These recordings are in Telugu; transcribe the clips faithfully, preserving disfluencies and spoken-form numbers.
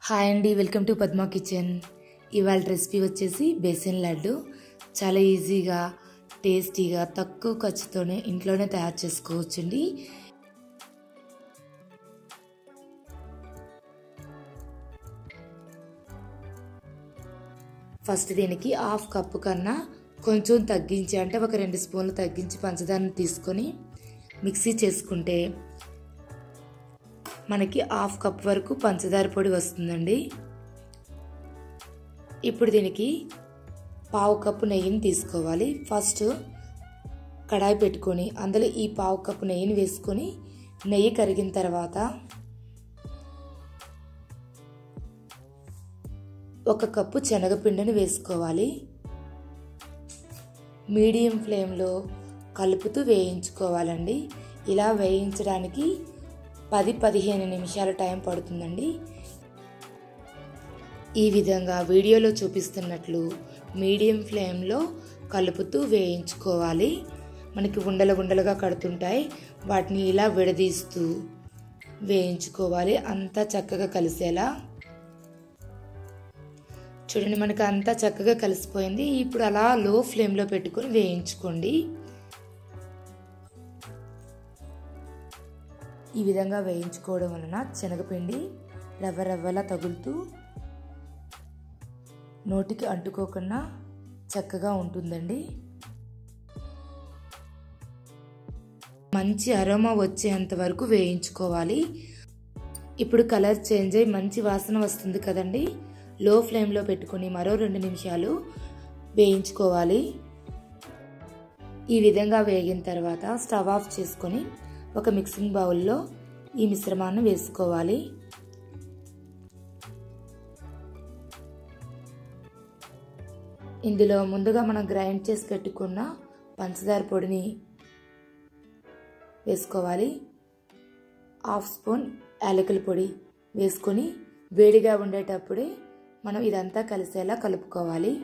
హాయ్ అండి, వెల్కమ్ టు పద్మా కిచెన్. ఇవాళ రెసిపీ వచ్చేసి బేసన్ లడ్డు. చాలా ఈజీగా టేస్టీగా తక్కువ ఖర్చుతోనే ఇంట్లోనే తయారు చేసుకోవచ్చండి. ఫస్ట్ దీనికి హాఫ్ కప్పు కన్నా కొంచెం తగ్గించి, అంటే ఒక రెండు స్పూన్లు తగ్గించి పంచదారను తీసుకొని మిక్సీ చేసుకుంటే మనకి హాఫ్ కప్ వరకు పంచదార పొడి వస్తుందండి. ఇప్పుడు దీనికి పావు కప్పు నెయ్యిని తీసుకోవాలి. ఫస్ట్ కడాయి పెట్టుకొని అందులో ఈ పావు కప్పు నెయ్యిని వేసుకొని నెయ్యి కరిగిన తర్వాత ఒక కప్పు శనగపిండిని వేసుకోవాలి. మీడియం ఫ్లేమ్లో కలుపుతూ వేయించుకోవాలండి. ఇలా వేయించడానికి పది పదిహేను నిమిషాల టైం పడుతుందండి. ఈ విధంగా వీడియోలో చూపిస్తున్నట్లు మీడియం ఫ్లేమ్లో కలుపుతూ వేయించుకోవాలి. మనకి ఉండలు ఉండలుగా కడుతుంటాయి, వాటిని ఇలా విడదీస్తూ వేయించుకోవాలి. అంతా చక్కగా కలిసేలా చూడండి. మనకి అంతా చక్కగా కలిసిపోయింది. ఇప్పుడు అలా లో ఫ్లేమ్లో పెట్టుకొని వేయించుకోండి. ఈ విధంగా వేయించుకోవడం వలన శనగపిండి రవ్వ రవ్వలా తగులుతూ నోటికి అంటుకోకుండా చక్కగా ఉంటుందండి. మంచి అరోమా వచ్చేంత వరకు వేయించుకోవాలి. ఇప్పుడు కలర్ చేంజ్ అయ్యి మంచి వాసన వస్తుంది కదండి. లో ఫ్లేమ్లో పెట్టుకొని మరో రెండు నిమిషాలు వేయించుకోవాలి. ఈ విధంగా వేగిన తర్వాత స్టవ్ ఆఫ్ చేసుకొని ఒక మిక్సింగ్ బౌల్లో ఈ మిశ్రమాన్ని వేసుకోవాలి. ఇందులో ముందుగా మనం గ్రైండ్ చేసి పెట్టుకున్న పంచదార పొడిని వేసుకోవాలి. హాఫ్ స్పూన్ యాలకుల పొడి వేసుకొని వేడిగా ఉండేటప్పుడే మనం ఇదంతా కలిసేలా కలుపుకోవాలి.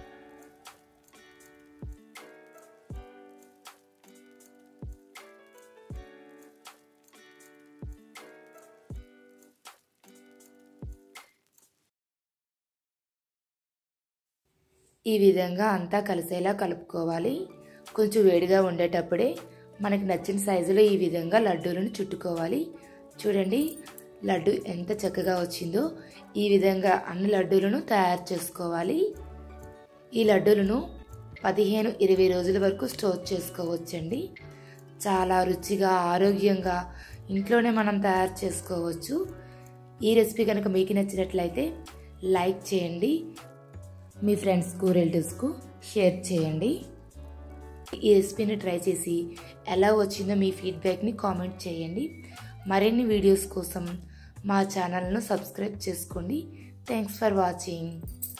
ఈ విధంగా అంతా కలిసేలా కలుపుకోవాలి. కొంచెం వేడిగా ఉండేటప్పుడే మనకి నచ్చిన సైజులో ఈ విధంగా లడ్డూలను చుట్టుకోవాలి. చూడండి, లడ్డు ఎంత చక్కగా వచ్చిందో. ఈ విధంగా అన్ని లడ్డూలను తయారు చేసుకోవాలి. ఈ లడ్డూలను పదిహేను ఇరవై రోజుల వరకు స్టోర్ చేసుకోవచ్చండి. చాలా రుచిగా ఆరోగ్యంగా ఇంట్లోనే మనం తయారు చేసుకోవచ్చు. ఈ రెసిపీ కనుక మీకు నచ్చినట్లయితే లైక్ చేయండి, మీ ఫ్రెండ్స్కు రిలేటివ్స్కు షేర్ చేయండి. ఈ రెసిపీని ట్రై చేసి ఎలా వచ్చిందో మీ ఫీడ్బ్యాక్ని కామెంట్ చేయండి. మరిన్ని వీడియోస్ కోసం మా ఛానల్ను సబ్స్క్రైబ్ చేసుకోండి. Thanks for watching.